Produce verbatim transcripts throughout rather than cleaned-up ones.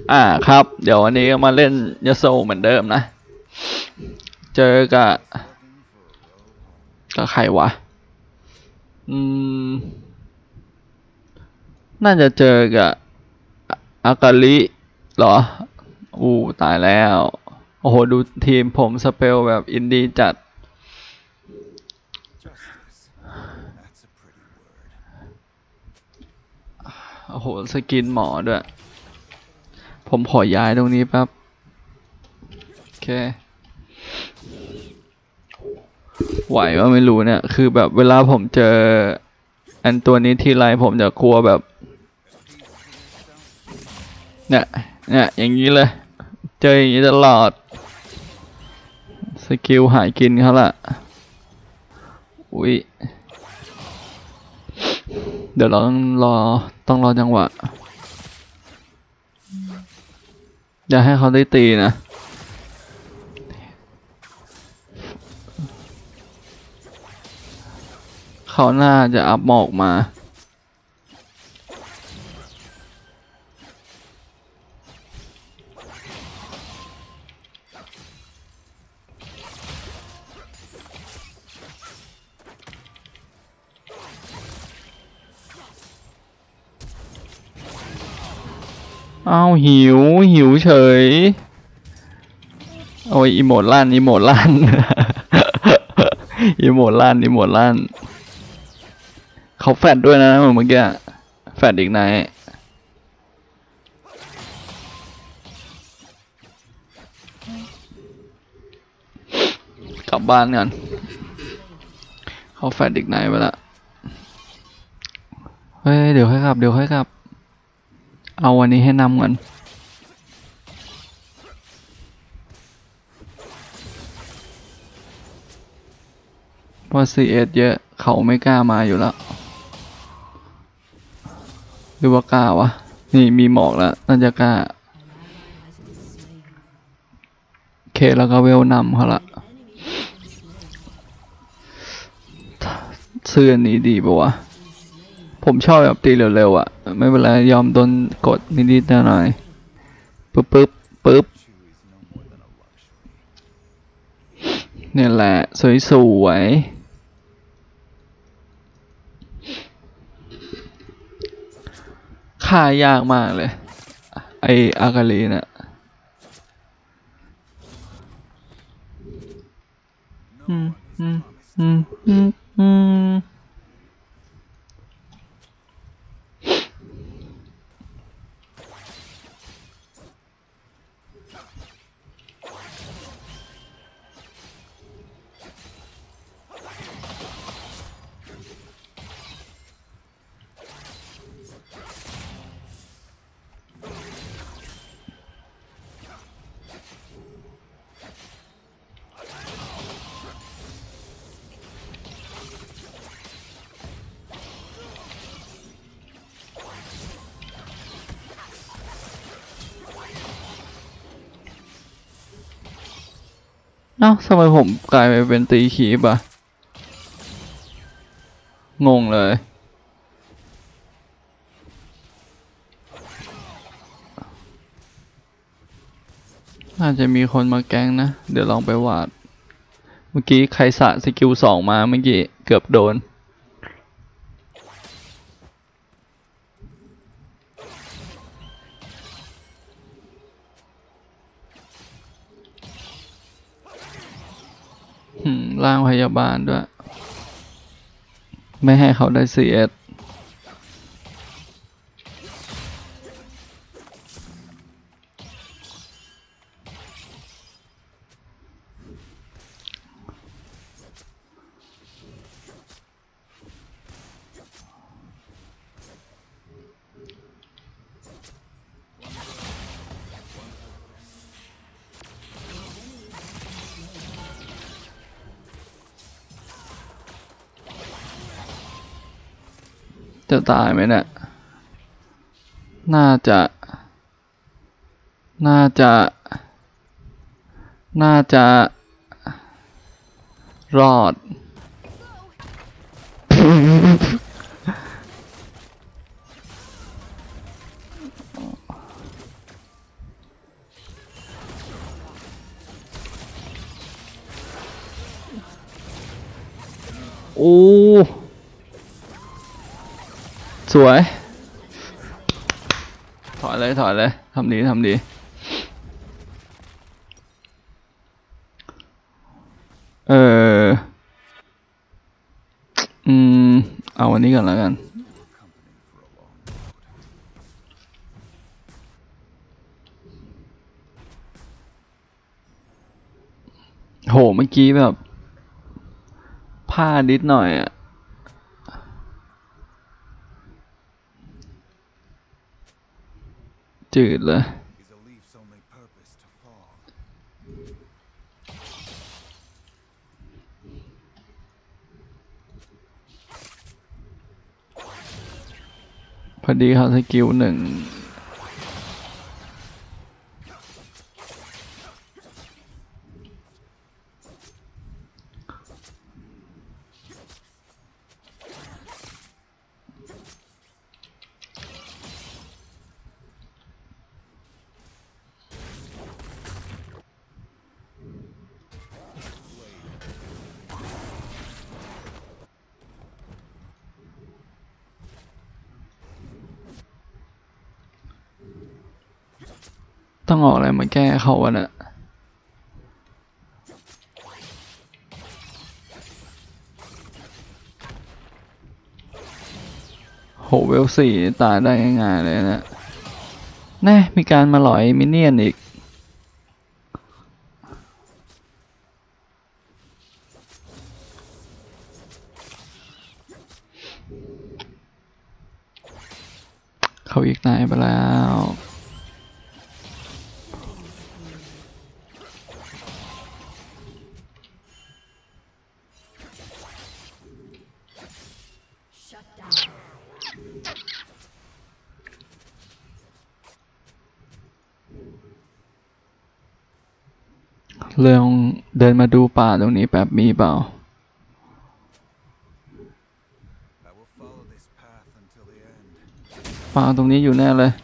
อ่าครับเดี๋ยววันนี้ก็มาเล่นยาโซเหมือนเดิมนะเจอกับกับใครวะอืมน่าจะเจอกับอากาลิเหรออู้ตายแล้วโอ้โหดูทีมผมสเปลแบบอินดี้จัดโอ้โหสกินหมอด้วยผมขอย้ายตรงนี้แป๊บโอเคไหวว่าไม่รู้เนี่ยคือแบบเวลาผมเจออันตัวนี้ทีไรผมจะกลัวแบบเนี่ยเนี่ยอย่างนี้เลยเจออย่างนี้ตลอดสกิลหายกินเขาละอุ้ยเดี๋ยวเราต้องรอต้องรอจังหวะอย่าให้เขาได้ตีนะเขาน่าจะอัพหมอกมาอ้าวหิวหิวเฉยโอ้ยอีโมดลั่นอีโมดลั่น อีโมดลั่นอีโมดลั่นเขาแฟดด้วยนะเหมือนเมื่อกี้แฟดอีกไหนกลับบ้านกันเขาแฟดอีกไหนไปละเฮ้ยเดี๋ยวค่อยกลับเดี๋ยวค่อยกลับเอาวันนี้ให้นำก่อนเพราะ ซี เอส เยอะเขาไม่กล้ามาอยู่แล้วหรือว่ากล้าวะนี่มีหมอกแล้วน่าจะกล้าเคแล้วก็เวลนำเขาละซื้ออันนี้ดีปะวะผมชอบแบบตีเร็วๆอ่ะไม่เป็นไรยอมโดนกดนิดๆหน่อยๆปึ๊บปึ๊บปึ๊บเนี่ยแหละสวยๆฆ่ายากมากเลยไออากาลีเนี่ยอืมอืมอืมอืมอืมเอ้าทำไมผมกลายไปเป็นตีขีบอะงงเลยน่าจะมีคนมาแก๊งนะเดี๋ยวลองไปวาดเมื่อกี้ใครสะสกิลสองมาเมื่อกี้เกือบโดนร่างพยาบาลด้วยไม่ให้เขาได้ ซี เอส จะตายไหมเนี่ยน่าจะน่าจะน่าจะรอดโอ้สวยถอยเลยถอยเลยทำดีทำดีเอออืมเอาวันนี้ก่อนแล้วกันโหเมื่อกี้แบบพลาดนิดหน่อยอ่ะจืดเลยพอดีเขาสกิลหนึ่งต้องออกอะไรมาแก้เขาวะเนี่ยโหเวลสี่ตายได้ง่ายๆเลยนะแน่มีการมาหลอยมินเนี่ยนอีกเขาอีกนายไปแล้วเรื่องเดินมาดูป่าตรงนี้แบบมีเปล่าป่าตรงนี้อยู่แน่เลย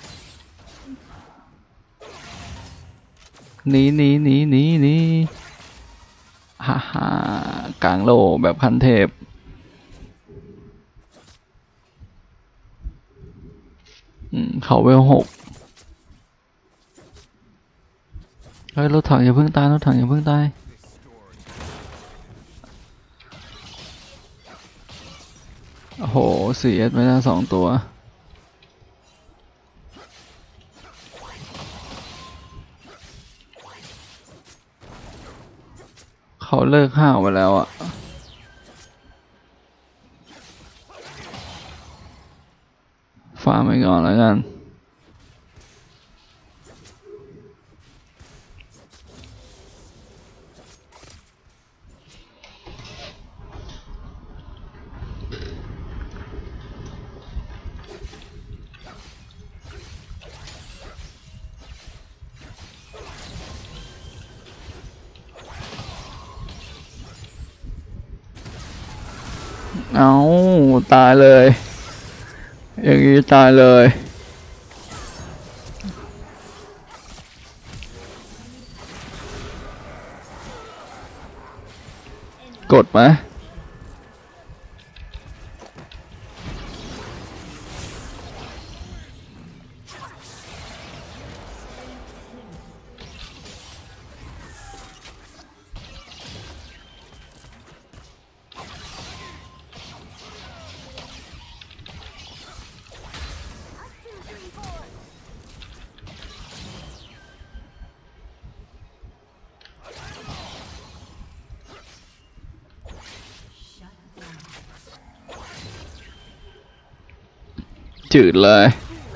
หนีหนีหนีหนีหนีฮ่าฮ่ากลางโลแบบคันเทพอืมเขาเวลหกเฮ้ยรถถังอย่าเพิ่งตายรถถังอย่าเพิ่งตายโอ้โหสี่เอสไม่ได้สองตัวเขาเลิกห้าวไปแล้วอ่ะฟาร์มไปก่อนแล้วกันเอาตายเลยอย่างนี้ตายเลยกดไหมจืดเลย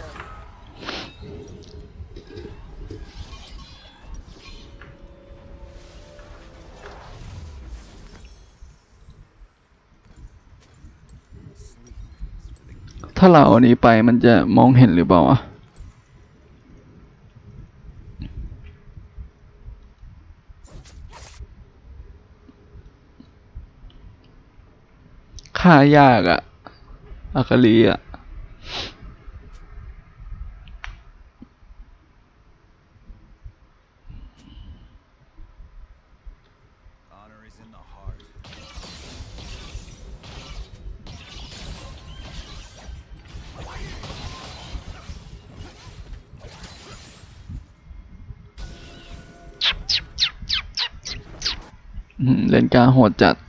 ถ้าเราอันนี้ไปมันจะมองเห็นหรือเปล่าวะฆ่ายากอะอากาลีอะอืมเล่นกลางโหดจัด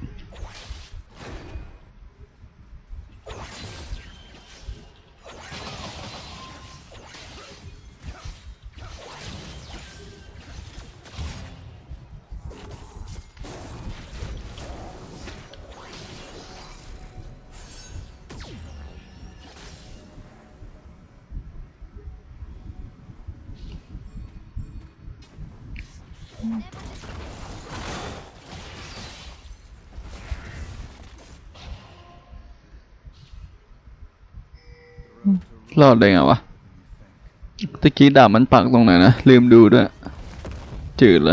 รอดได้ไงวะตะกี้ดาบมันปักตรงไหนนะลืมดูด้วยจืดเลย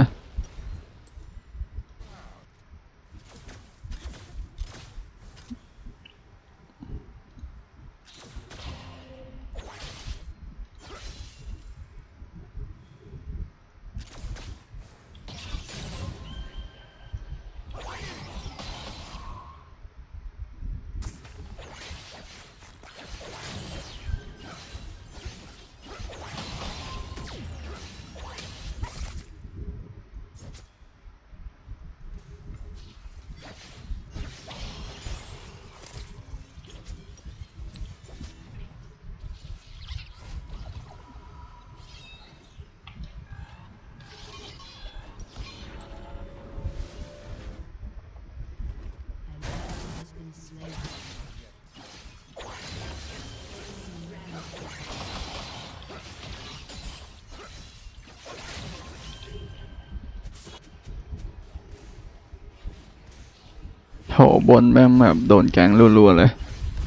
โหบนแม่งแบบโดนแกงรัวๆเลย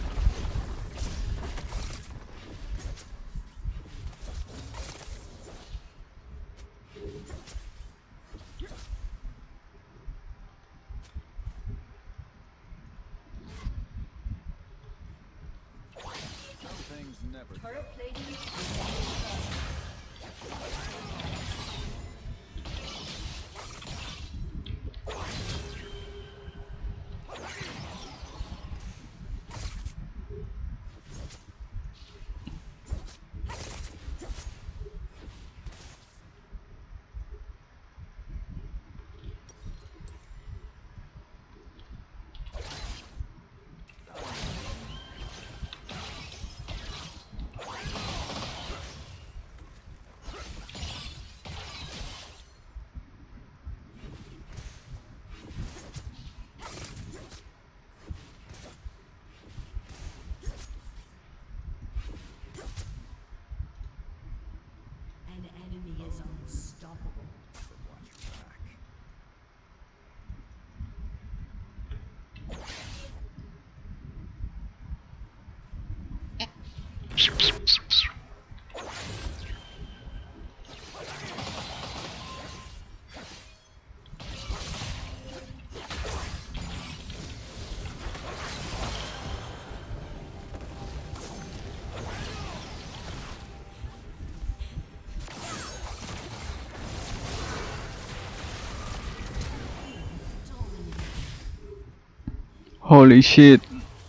Holy shit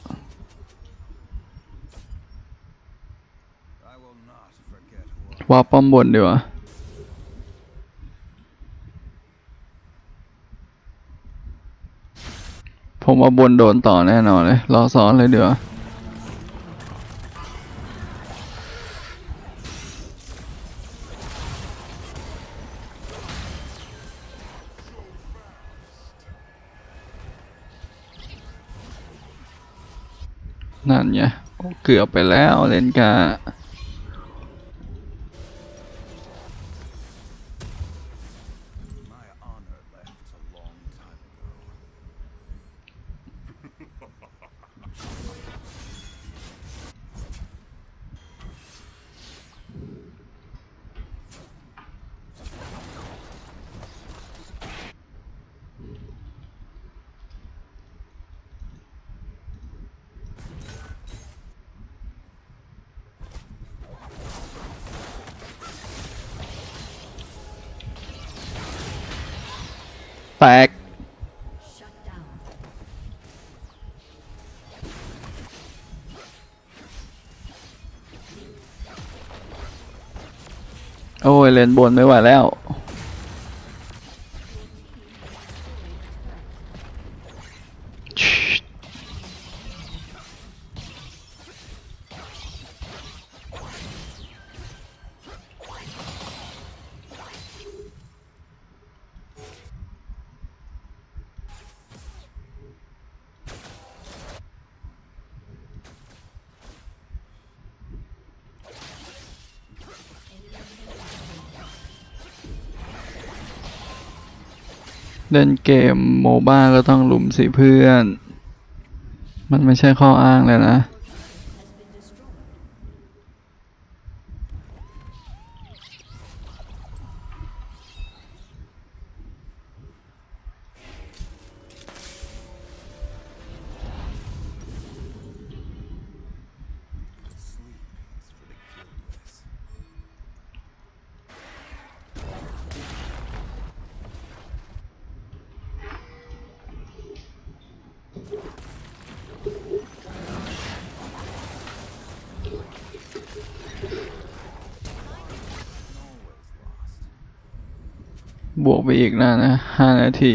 ว่าป้อมบนดีกว่าผมว่าบนโดนต่อแน่นอนเลยรอซ้อนเลยเดี๋ยวนั่นไงเกือบไปแล้วเลนกาแตกโอ้ยเลนบนไม่ไหวแล้วเล่นเกมโมบ้าก็ต้องลุมสิเพื่อนมันไม่ใช่ข้ออ้างเลยนะบวกไปอีกนะนะห้านาที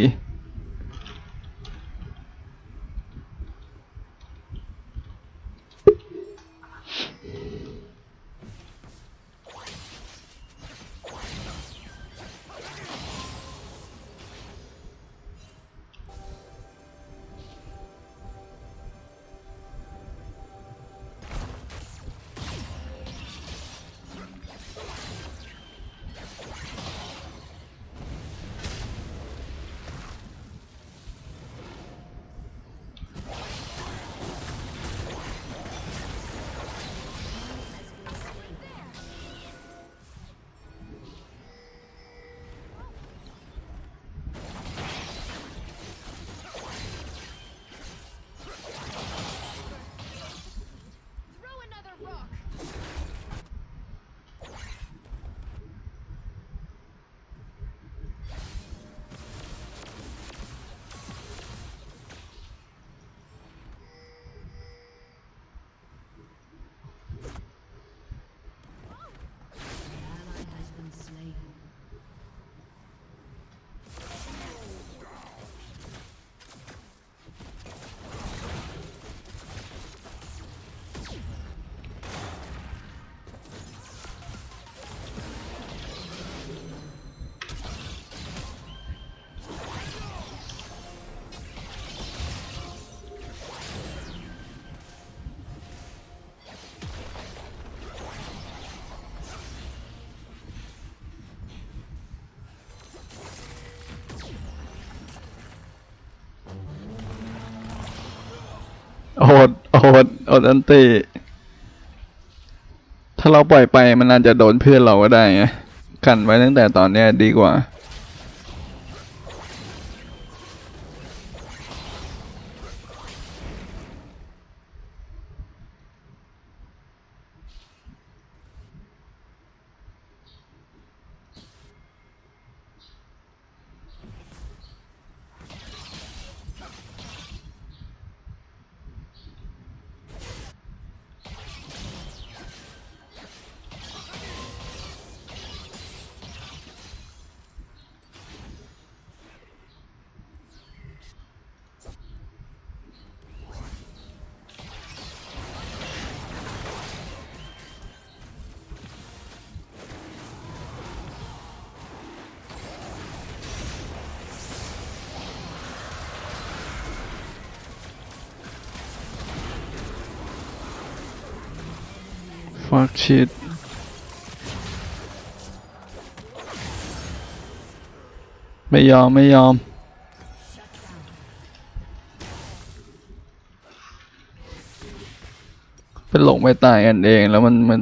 โอดโอดโอดอันติถ้าเราปล่อยไปมันอาจจะโดนเพื่อนเราก็ได้ไงกันไว้ตั้งแต่ตอนเนี้ยดีกว่าฟักชิดไม่ยอมไม่ยอมเป็นหลงไปตายกันเองแล้วมันมัน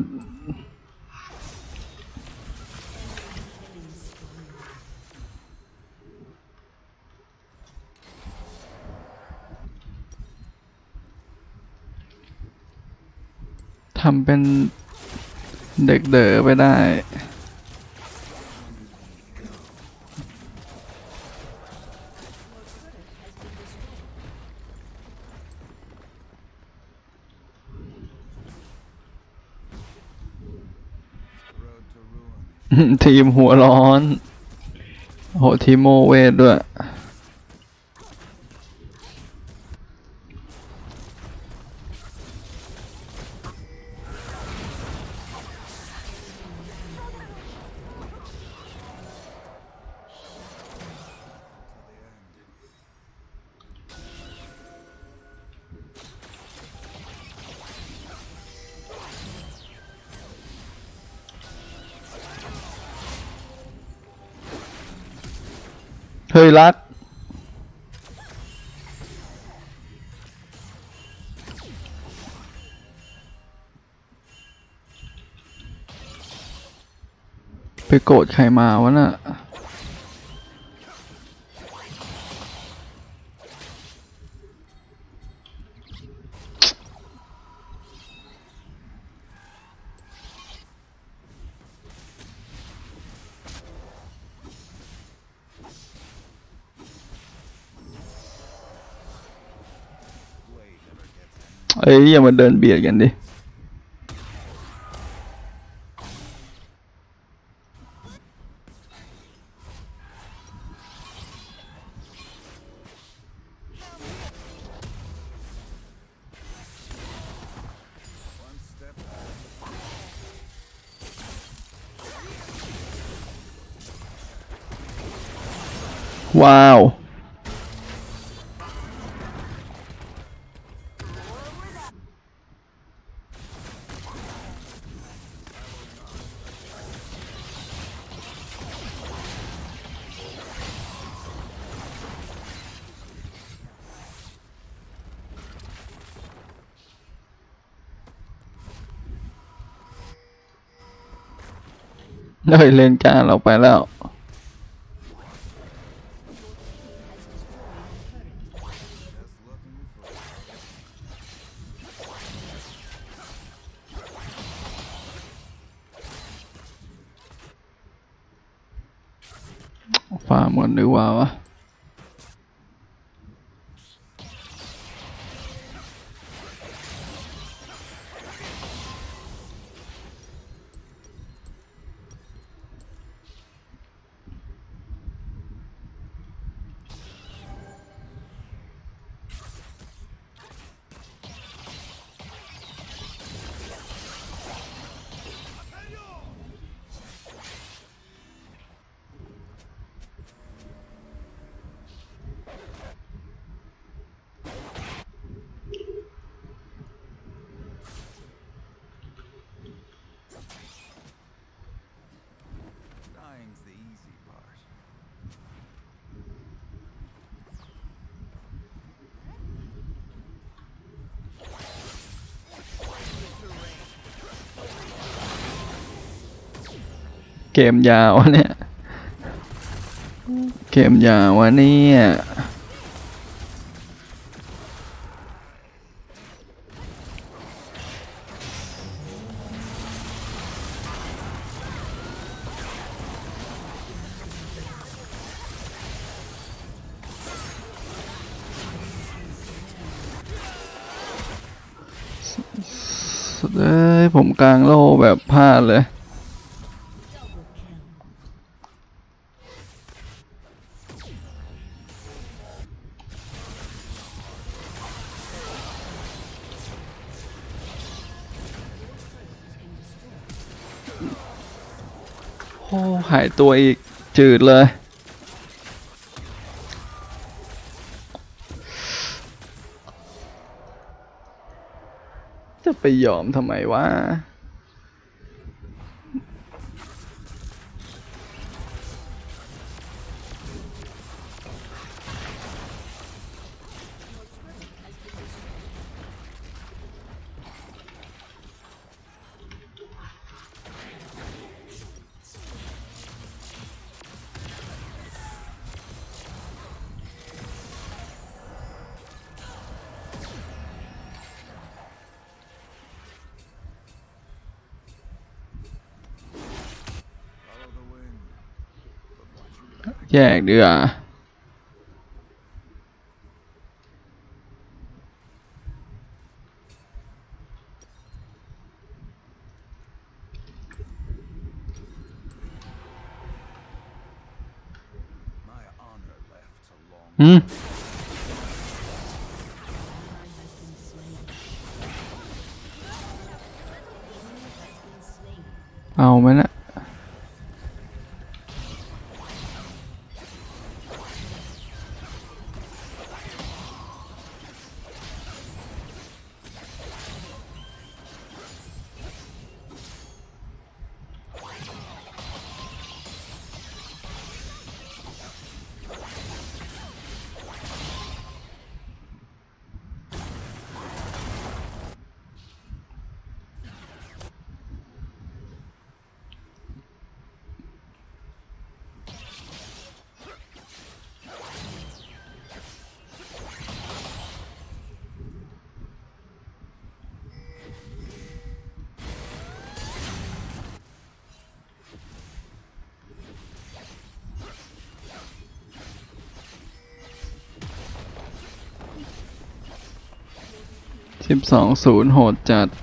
ทำเป็นเด็กเด๋อไปได้ทีมหัวร้อนโหทีมโมเวทด้วยเฮ้ยรักโกรธใครมาวะน่ะเอ้ยอย่ามาเดินเบียดกันดิว้าวเลยเลนกลางเราไปแล้วฟาร์มหมดดีกว่าวะเกมยาวเนี่ยเกมยาววะเนี่ยเอ้ยผมกลางโล่แบบพลาดเลยโอ้หายตัวอีกจืดเลยจะไปยอมทำไมวะแยกดีกว่าอืมเอาไหมนะสิบสองศูนย์โหดจัด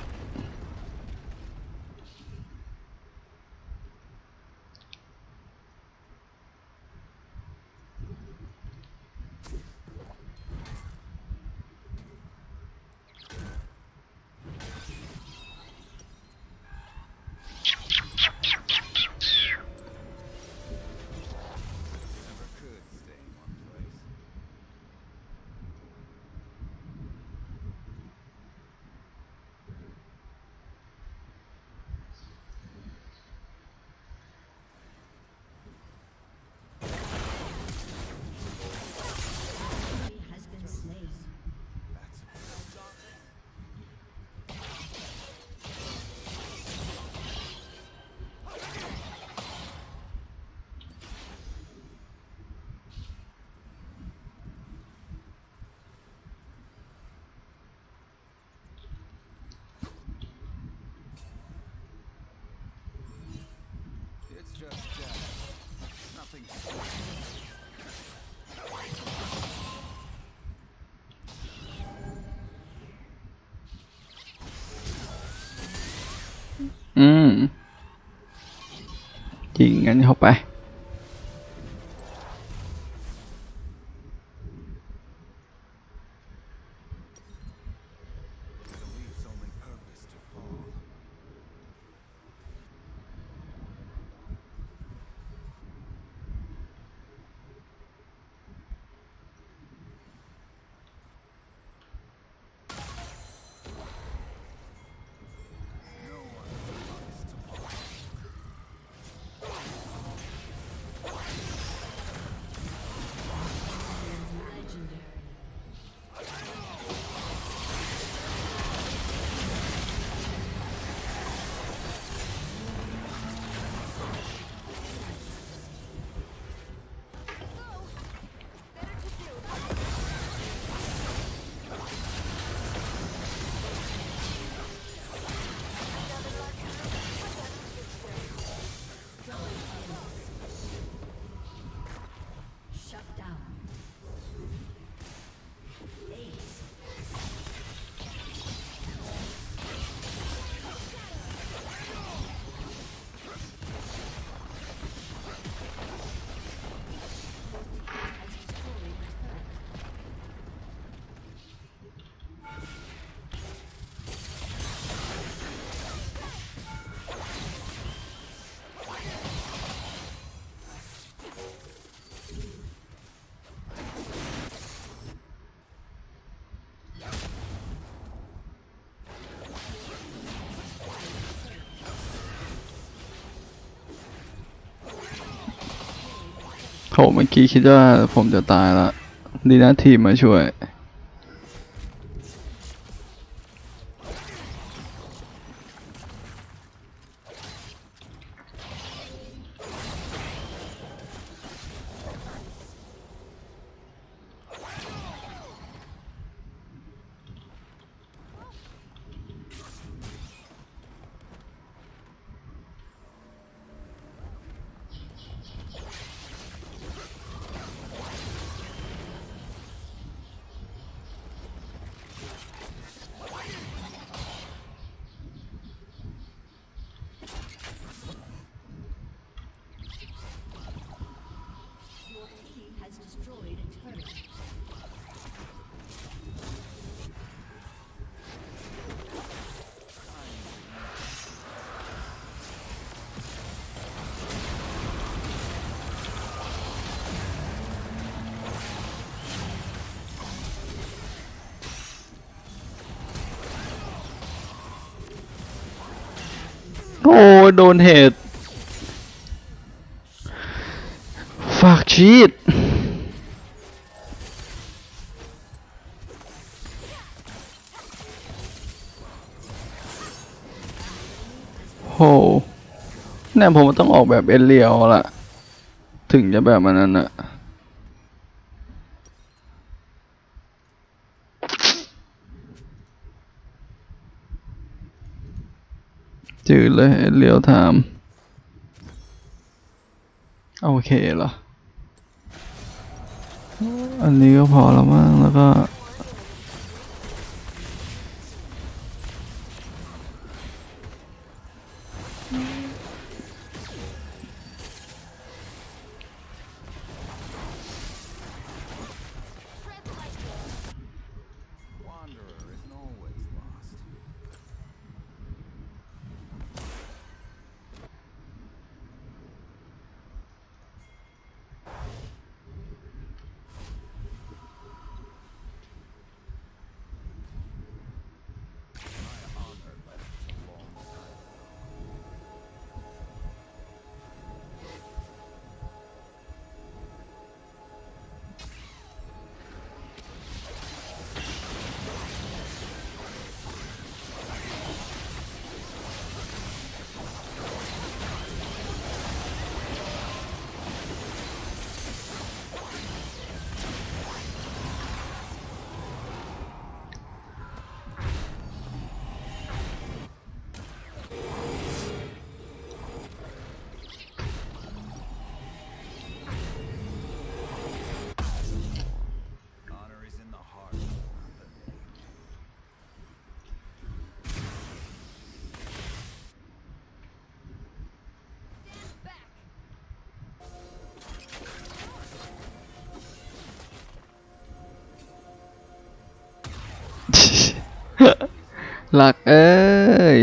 อืมยิงงั้นเข้าไปโหเมื่อกี้คิดว่าผมจะตายละดีนะทีมมาช่วยโอ้โดนเหตุฝากชีตโหเนี่ยผมต้องออกแบบเอเลียวละถึงจะแบบมันนั้นอะจืดเลยเอเลียวถามโอเคเหรออันนี้ก็พอแล้วมั้งแล้วก็หลักเอ้ย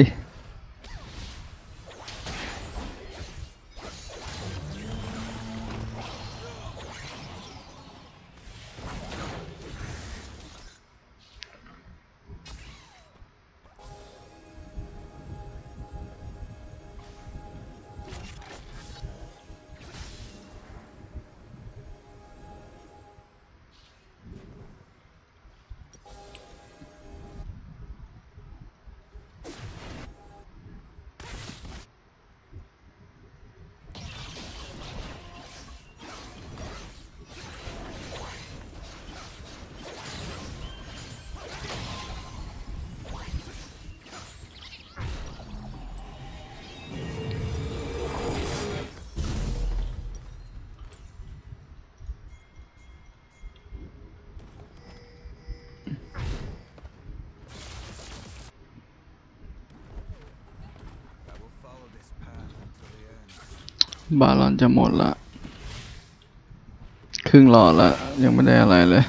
บาลอนจะหมดละครึ่งหลอดละยังไม่ได้อะไรเลย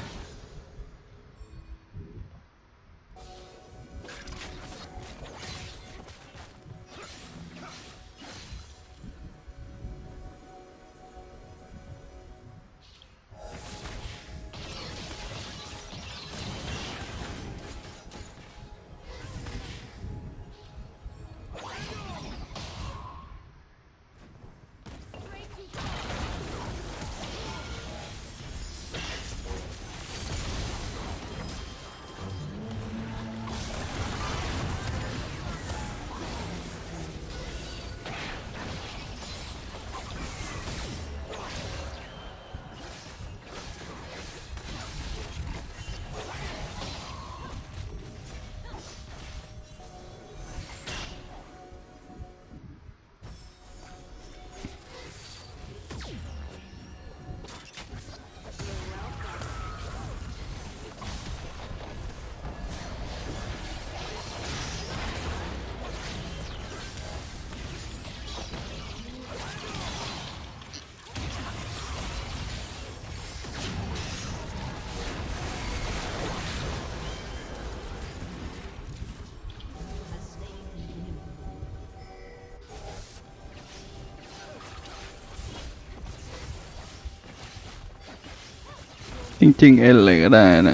จริงๆเอ็นเลยก็ได้นะ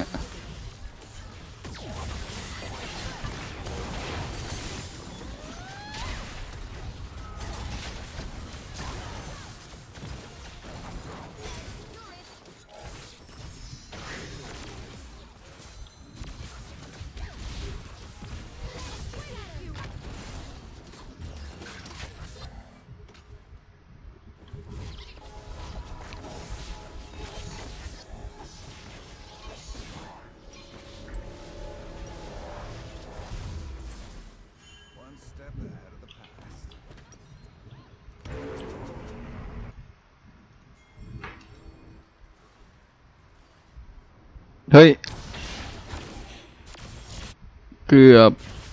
เฮ้ยเกือบ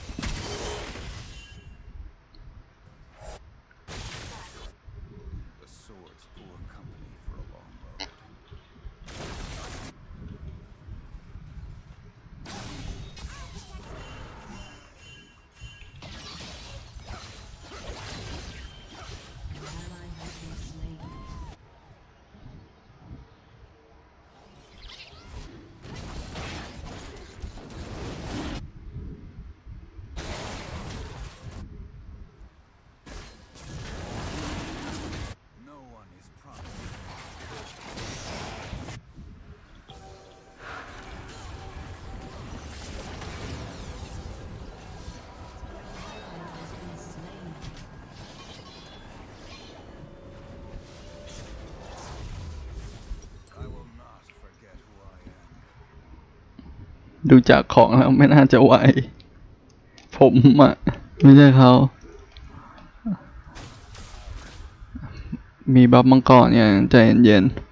ดูจากของแล้วไม่น่าจะไหวผมอะไม่ใช่เขามีบัฟมังกรอย่างใจเย็นๆ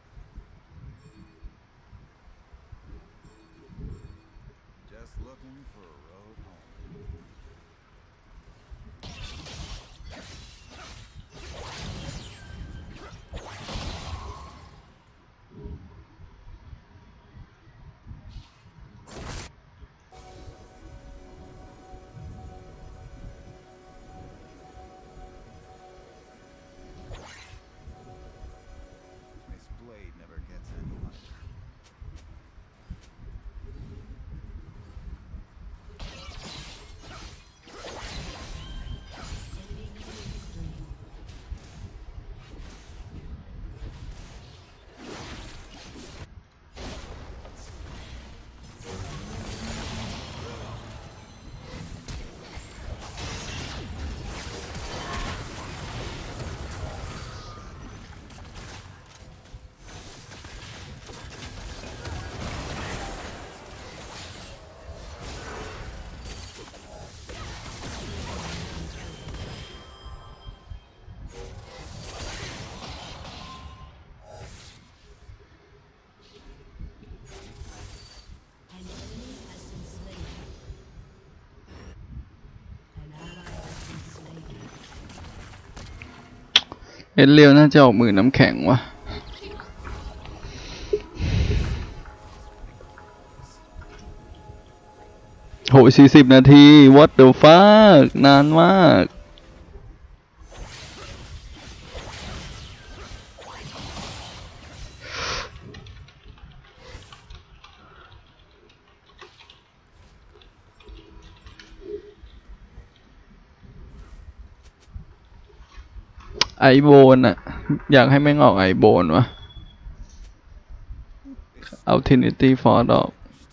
Looking เอ็ดเรียวน่าจะออกมือน้ำแข็งวะโหสี่สิบนาที what the fuck นานมากไอโบนอะอยากให้แม่งออกไอโบนวะเอา Trinity Force ออก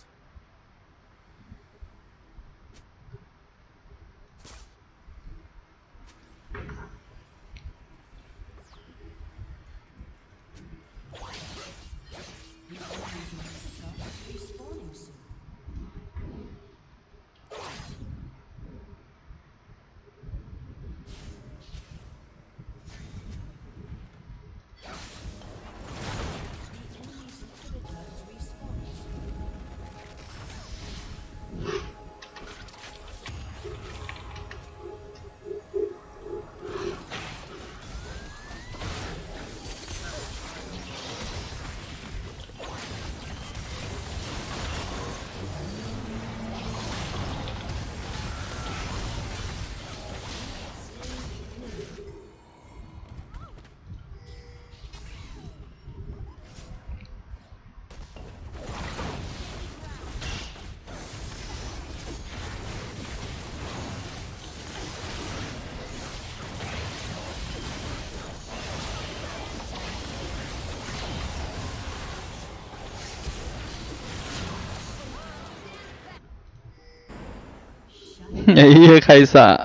ไอ้เหี้ยใครสะ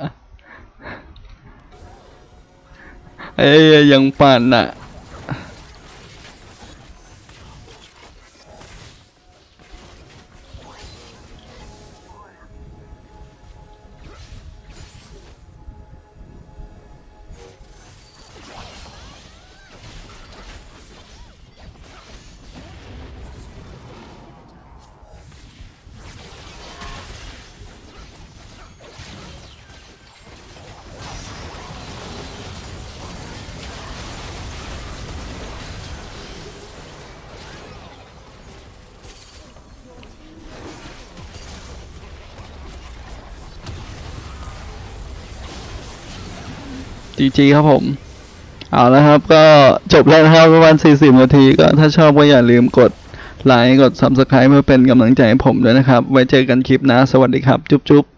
ไอ้เหี้ยยังปั่นอ่ะจีจีครับผมเอาละครับก็จบแล้วนะครับประมาณสี่สิบนาทีก็ถ้าชอบก็อย่าลืมกดไลค์กด ซับสไครบ์ เพื่อเป็นกำลังใจให้ผมด้วยนะครับไว้เจอกันคลิปหน้าสวัสดีครับจุ๊บจุ๊บ